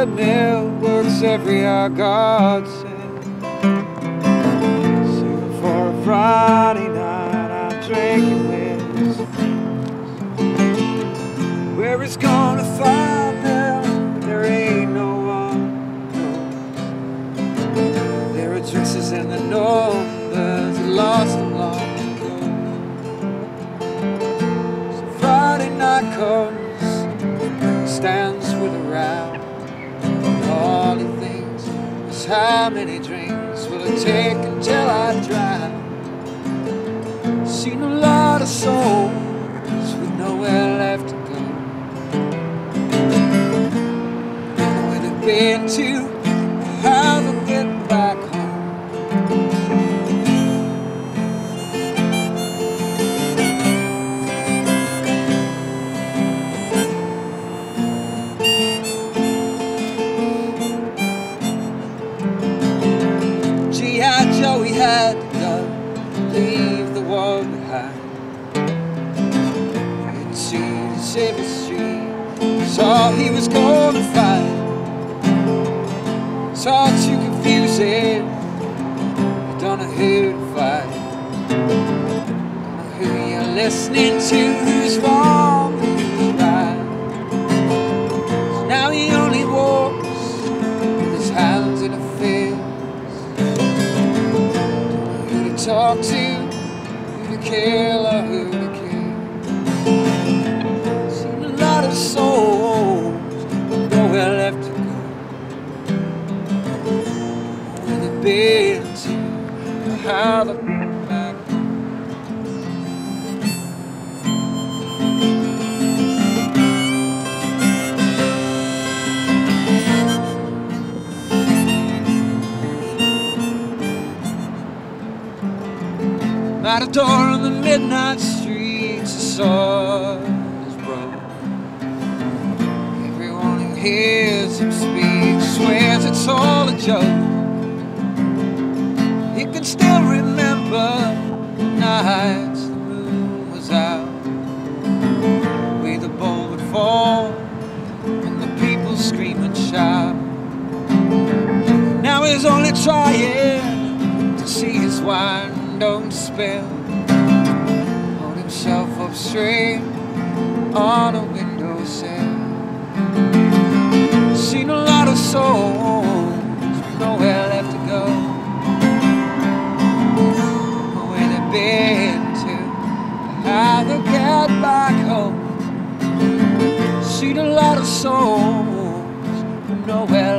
treadmill, works every hour God sent. Saving for a Friday night out drinking with his friends. Where he's gonna find them, there ain't no one knows. Their addresses and the numbers, he lost them long ago. So Friday night comes, stands with a round. All he thinks is how many drinks will it take until I drown. Seen a lot of souls with nowhere left to go. Don't know where they've been to, how they'll get back home. Joe, he had to go, leave the world behind. Into the civil street, that's all he was gonna find. It's all too confusing, you don't know who to fight. Don't know who you're listening to, who's wrong and who's right. So now he only walks with his hands in a fist. Talk to, who to kill or who to kill. Seen a lot of souls, nowhere left to go. Where they've been to, or how they've been back home. Matador on the midnight streets, the sword is broke. Everyone who hears him speak swears it's all a joke. He can still remember the nights the moon was out, the way the ball would fall and the people scream and shout. Now he's only trying to see his wine don't spill. Hold himself up straight on a windowsill. Seen a lot of souls, nowhere left to go. Where they've been to, how they'll get back home. Seen a lot of souls, nowhere